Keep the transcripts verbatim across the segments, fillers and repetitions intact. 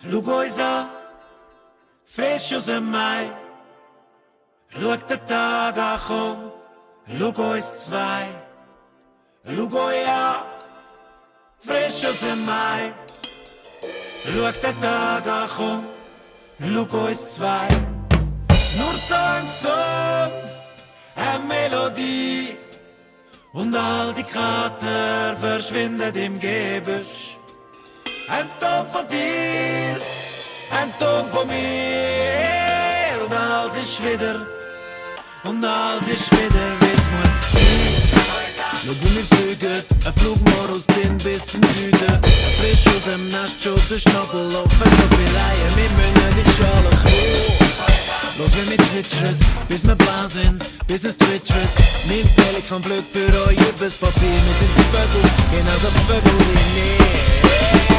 Schau uns an, frisch aus dem Mai. Schau den Tag an, komm, schau uns zwei. Schau euch an, frisch aus dem Mai. Schau den Tag an, komm, schau uns zwei. Nur so ein Song, eine Melodie. Und all die Krater verschwinden im Gebüsch. Ein Ton von dir, ein Ton von mir. Und alles ist wieder, und alles ist wieder, wie's muss sein. Schau, wie wir fliegen, ein Flugmodus den bis in Süden. Ein frisch aus dem Nest, schon der Schnabel laufen, so viel Eier, wir müssen in die Schale kommen. Los, wie wir zwitschern, bis wir blau sind, bis es twitchert. Nimm Pelikan, Glück für euch übers Papier. Wir sind die Vögel, genauso Vögel wie wir.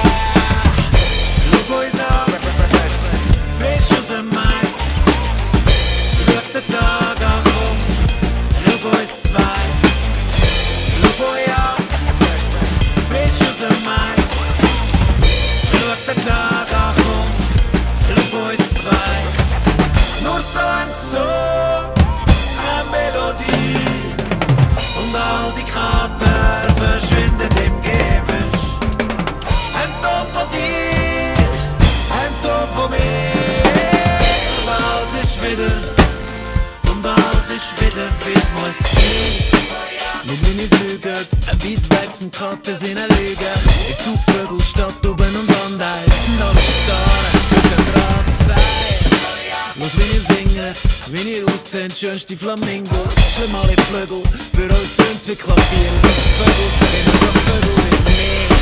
Schau uns an, frisch aus dem Mai. Schau den Tag an, komm, schau uns zwei. Schau euch an, frisch aus dem Mai. Schau den Tag an, komm, schau uns zwei. Nur so ein Song, eine Melodie. Und all die Krater verschwinden im Gebüsch. Ein Ton von dir, ein Ton von mir. Und alles ist wieder, und alles ist wieder, wie's muss sein. Wir sind nicht lügen, weit weg vom Krater sind eine Lüge. Ich such Vögel, Stadt oben und Andeis. Und alle Starren, wir können dran sein. Los, wie ihr singt, wie ihr aussehen, schönste Flamingo. Schlimm alle Flügel, für uns tönt's wie Klavier. Wir sind Vögel, immer so Vögel wie mir.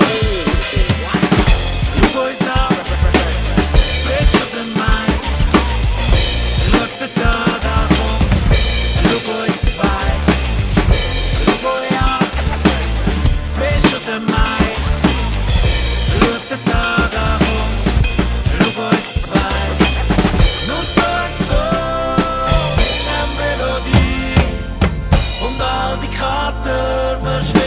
Schau uns an, frisch aus dem Mai. Schau den Tag an, komm, schau uns zwei. Schau euch an, frisch aus dem Mai. Schau den Tag an, komm, schau uns zwei. Nur so ein Song, eine Melodie. Und all die Krater verschwinden.